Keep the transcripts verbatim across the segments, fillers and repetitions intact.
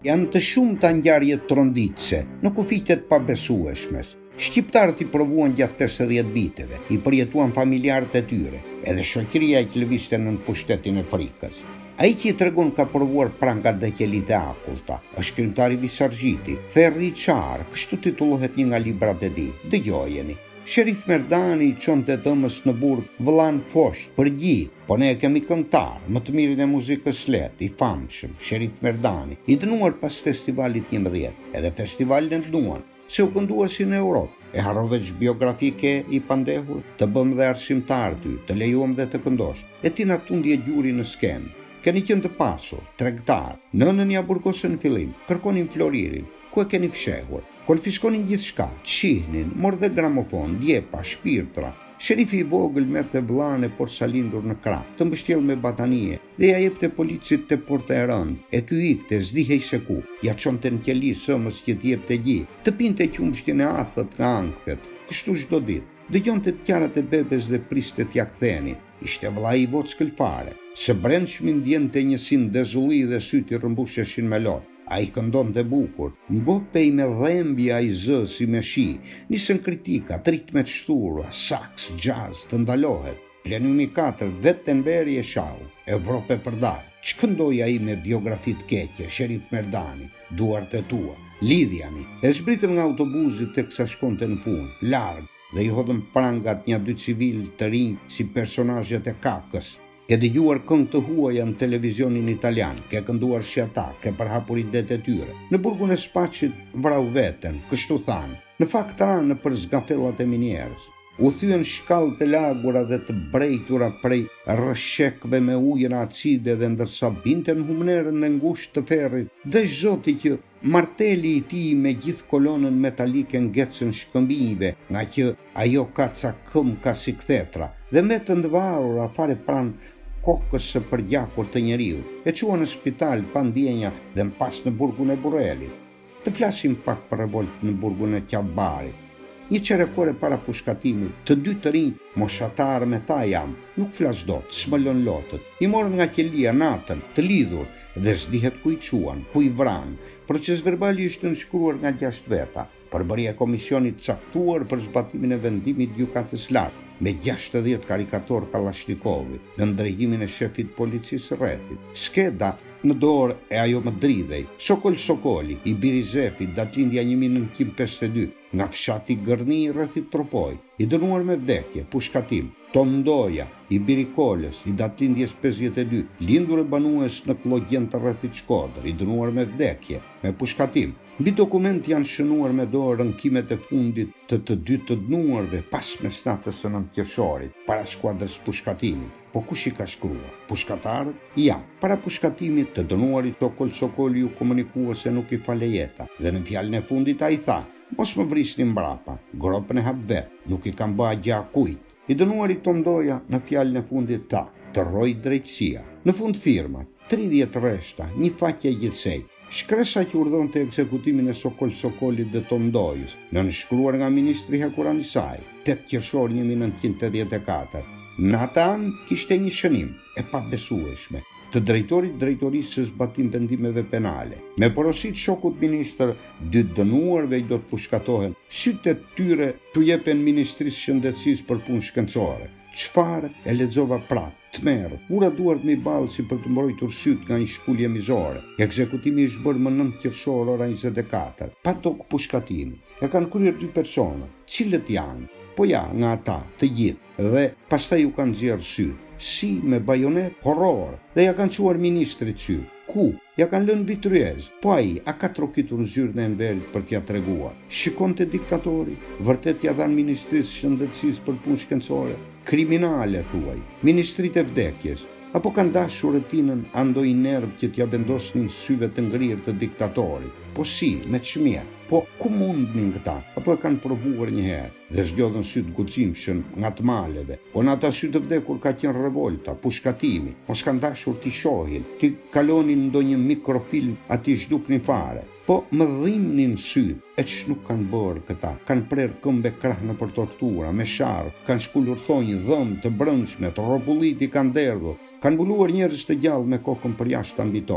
Janë të shumta ngjarjet tronditse, në kufitet pabesueshmes. Shqiptarët i provuan gjatë pesëdhjetë viteve, i përjetuan familjarët e tyre, edhe shoqëria i që lëvizte në pushtetin e frikës. Ai që i tregon ka provuar prangat dhe qelit e akullta, është krimtari Visargjiti, Ferri Qarë, kështu titullohet një nga librat e tij. Dëgjojeni. Sherif Merdani i çonte dëmës në burg vëllan Fosht për gji, po ne e kemi këngëtar, më të mirin e muzikës let, i famshëm, Sherif Merdani, i dënuar pas festivalit njëmbëdhjetë, edhe festivalin e dënuan, se u këndua si në Europë. E harrove që biografike i pandehur, të bëm dhe arsimtar ty, të lejuam dhe të këndosh, e ti na tundje gjuri në skenë. Keni qenë të pasur, tregtar, nënën ja burgosën në fillim, kërkonin Floririn, ku e keni fshehur, konfiskonin gjithë shka, qihnin, mor dhe gramofon, djepa, shpirtra. Sherifi i vogël merrte vllane por sa lindur në krah, të mbështjell me batanie, dhe ja jepte policit të porta e rënd, e ky ikte, zdihej se ku, ja çonte në qeli sëmës që t'i jepte gji, të pinte qumshtin e athët nga ankthet, kështu çdo ditë. Dëgjonte të qarat e bebes dhe priste t'ja kthenin. Ishte vllai i vockël fare. Së brendshmi ndjente një sin dezulli dhe syti rrëmbusheshin me lot. A i këndon të bukur, ngopej me dhembja i zë si me shi, nisën kritika, ritmet shtura, saks, jazz, të ndalohet. Plenumi katër, vetë në veri e shau, Evrope përdar. Që këndoj a i me biografit keqe, Sherif Merdani, duart e tua, lidhjani, e zbritëm nga autobusit të kësa shkonte në punë, largë, dhe i hodhëm prangat një dy civil të rinj si personazhet e Kafkës. Ke dëgjuar këngë të huaja në televizionin italian, ke kënduar si ata, ke përhapur idet e tyre. Në burgun e Spaqit vrau veten, kështu thanë, në fakt ranë në për zgafellat e minierës. U thyen shkallë të lagura dhe të brejtura prej rëshekve me ujëra acide dhe ndërsa binte në humnerën në ngushtë të ferrit, dhe zoti që marteli i tij me gjithë kolonën metalike ngecën shkëmbive, nga që ajo ka ca këm ka si kthetra, dhe me të ndvarur afare pranë kokës së përgjakur të njeriu, e qua në spital pa ndjenja dhe më pas në burgun e Burrelit. Të flasim pak për revolt në burgun e Qabarit. Një qerekore para pushkatimit, të dy të rinj, moshatar me ta jam, nuk flas dot, smëllon lotët. I morën nga qelia natën, të lidhur, dhe s'dihet ku i quan, ku i vran. Proces verbali ishte nënshkruar nga gjashtë veta, përbërja e komisionit caktuar për zbatimin e vendimit gjykatës lartë, me gjashtëdhjetë karikator Kallashnikovi, në ndrejtimin e shefit policisë rrethit. Skeda në dorë e ajo më dridhej, Sokol Sokoli, i Birizefit, datëlindja një mijë nëntëqind e pesëdhjetë e dy, nga fshati Gërni i rrethit Tropoj, i dënuar me vdekje, pushkatim. Tondoja, i Birikolës, i datëlindjes pesëdhjetë e dy, lindur e banues në Klogjen të rrethit Shkodër, i dënuar me vdekje, me pushkatim. Mbi dokument janë shënuar me dorë rënkimet e fundit të të dy të dënuarve pas mesnatës së nëntë qershorit, para skuadrës pushkatimit. Po kush i ka shkruar? Pushkatarët? Ja, para pushkatimit të dënuarit Sokol Sokoli u komunikua se nuk i fale jeta, dhe në fjalën e fundit ai tha: mos më vrisni mbrapa, gropën e hap vet, nuk i kam bë gjë kujt. I dënuari Tondoja në fjalën e fundit tha: të rroj drejtësia. Në fund firma, tridhjetë rreshta, një faqe gjithsej. Shkresa që urdhon të ekzekutimin e Sokol Sokolit dhe Tondojës, në nënshkruar nga ministri Hakuranisaj, tetë qershor një mijë nëntëqind e tetëdhjetë e katër. Në atë anë kishte një shënim e pabesueshme të drejtorit drejtorisë së zbatim vendimeve penale. Me porosit shokut ministër, dy dënuarve i do të pushkatohen, sytë e tyre t'u jepen Ministrisë Shëndetësisë për punë shkencore. Çfarë e lexova prapë, tmerr, ura duart me ballë si për të mbrojtur syt nga një shkulje mizore. Ekzekutimi ishte bërë më nëntë qershor ora njëzet e katër, pa tokë pushkatimi. E kanë kryer dy persona, cilët janë? Po ja, nga ata, të gjithë, dhe pastaj u kanë nxjerrë syt, si me bajonet, horror, dhe ja kanë quar ministrit syt. Ku? Ja kanë lënë mbi tryez. Po ai, a ka trokitur në zyrën e Enverit për t'ja treguar? Shikonte diktatori, vërtet ja dhan Ministrisë Shëndetësisë për punë shkencore? Kriminale, thuaj, ministrit e vdekjes, apo kanë dashur retinën ando i nerv që t'ja vendosnin syve të ngrirë të diktatorit? Po si, me çmie, po ku mundnin këta? Apo e kanë provuar një herë dhe zgjodhën sytë guximshëm nga të maleve? Po në ata sytë të vdekur ka qenë revolta, pushkatimi, mos kanë dashur t'i shohin, t'i kalonin ndonjë mikrofilm ati zhduknin fare. Po më dhimnin sytë, e që nuk kanë bërë këta, kanë prerë këmbe krah në për tortura, me sharë, kanë shkullur thonjë dhëmë të brëndshme, të robullit i kanë derdhur, kanë mbuluar njerëz të gjallë me kokën për jashtë mbi tokë.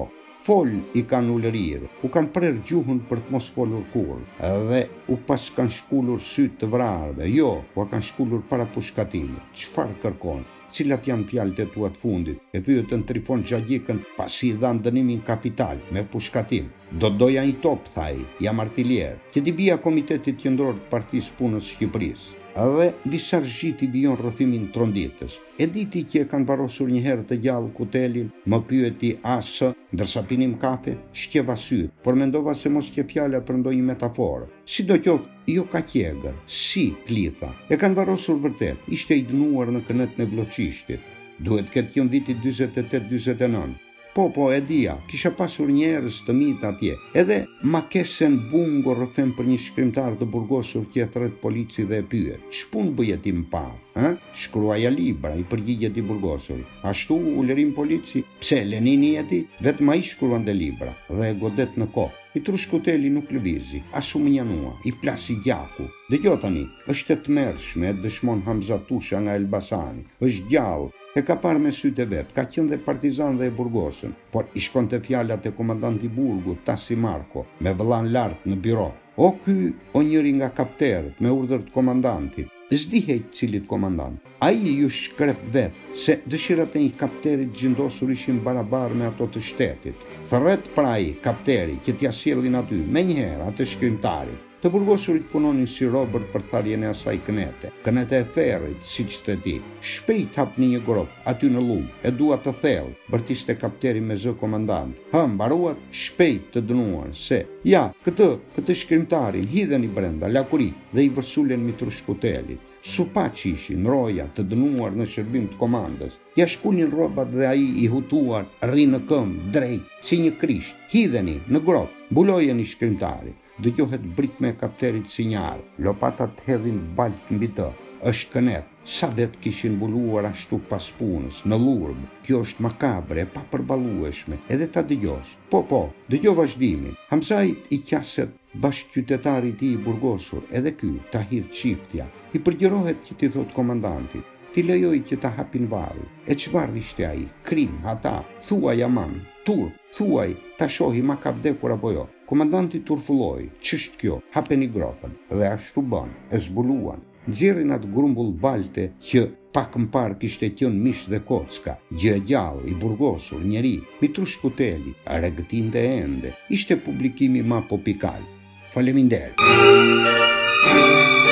fol i kanë ullërirë, u kanë prerë gjuhën për të mos folur kur, edhe u pas kanë shkullur sytë të vrarve, jo, u kanë shkullur para pushkatimit. Çfarë kërkon? Cilat janë fjalët e tua të fundit? E pyetën Trifon Xhagjikën pasi i dhanë dënimin kapital me pushkatim. Do doja një top, tha ai, jam artilier, që di bija Komitetit Qendror të Partisë Punës Shqipërisë. Edhe Visar Zhiti vijon rrëfimin Tronditës. E diti që e kanë varrosur një herë të gjallë kutelin, më pyeti asë, ndërsa pinim kafe, shqeva sy, por mendova se mos që fjala për ndonjë metaforë. Si do qoftë, jo ka qegër, si klitha. E kanë varrosur vërtet, ishte i dënuar në kënët në Vlloqishtit. Duhet këtë qenë viti dyzet e tetë dyzet e nëntë. Po, po, e dia, kisha pasur njerëz të mitë atje, edhe Makesen Bungo rrëfem për një shkrimtar të burgosur që e thret polici dhe e pyet, ç'pun bëje ti më pa? Ë? Shkruaja libra, i përgjigjet i burgosur. Ashtu ulërim polici, pse Lenini jeti, vetëm ai shkruante libra dhe e godet në kohë. I trushkuteli nuk lëvizi, asu më njanua, i plasi gjaku. Dëgjoj tani, është e tmerrshme, e dëshmon Hamza Tusha nga Elbasani, është gjallë, e ka parë me sytë e vetë, ka qenë dhe partizan dhe e burgosën, por i shkonte fjalat e komandanti burgu, Tasi Marko, me vëllan lartë në biro. O ky, o njëri nga kapterët, me urdhër të komandantit, s'dihej cilit komandant. Ai ju shkrep vetë, se dëshirat e një kapterit gjindosur ishin barabar me ato të shtetit. Thret pra ai, kapteri, që t'ja sjellin aty, me njëherë atë shkrimtarit. Të burgosurit punonin si Robert për tharjen e asaj kënete, kënete e ferrit, si që të ti. Shpejt hapni një grop, aty në lumë, e dua të thellë, bërtiste kapteri me zë komandant. Hëm, baruat, shpejt të dënuar, se, ja, këtë, këtë shkrimtarin, hidhen i brenda, lakuri, dhe i vërsulen mi trushkutelit. Supaç ishin, roja, të dënuar në shërbim të komandës. Ja shkunin rrobat dhe ai i hutuar, rri në këmbë, drejt, si një krisht. Hidheni, në grop, mbulojen i shkrimtarit. Dëgjohet britme e kapterit sinjar, lopatat hedhin balt mbi të. Është kënet, sa vet kishin mbuluar ashtu pas punës, në lurb. Kjo është makabre, e papërballueshme, edhe ta dëgjosh. Po, po, dëgjo vazhdimin. Hamzait i qaset bashkëqytetari i tij i burgosur, edhe ky, Tahir Çiftja, i përgjërohet që t'i thot komandantit. Ti lejoj që ta hapin varrin. E çfarë ishte ai? Krim, ata, thuaj aman, tur, thuaj, ta shohi ma ka vdekur apo jo. Komandanti turfulloi, ç'është kjo? Hapeni gropën. Dhe ashtu bën, e zbuluan. Nxjerrin atë grumbull balte që pak më parë kishte qenë mish dhe kocka, gjë e gjallë, i burgosur, njeri, mi trushkuteli, regëtinte ende. Ishte publikimi ma popikal. Faleminderit.